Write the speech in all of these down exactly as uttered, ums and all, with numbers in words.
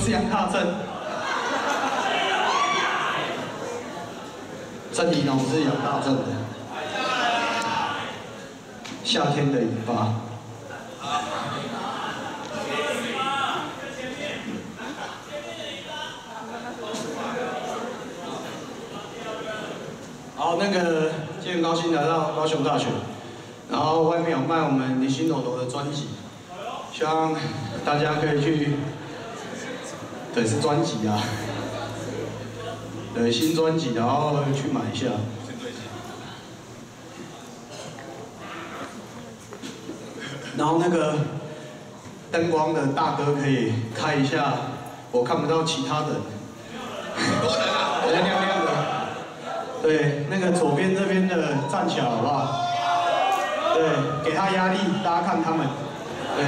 是杨大正，郑怡农是杨大正的。夏天的尾巴。好，那个今天很高兴来到高雄大学，然后外面有卖我们李欣柔柔的专辑，希望大家可以去，对，是专辑啊，对，新专辑，然后去买一下。然后那个灯光的大哥可以开一下，我看不到其他人。很多人啊，亮亮的。对，那个左边这边的站起来好不好？对，给他压力，大家看他们。对。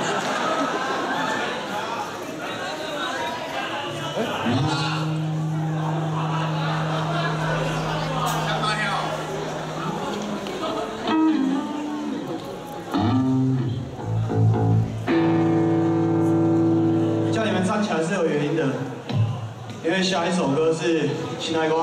叫你们站起来是有原因的，因为下一首歌是《心爱歌》。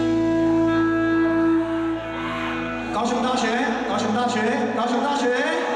高雄大学，高雄大学，高雄大学。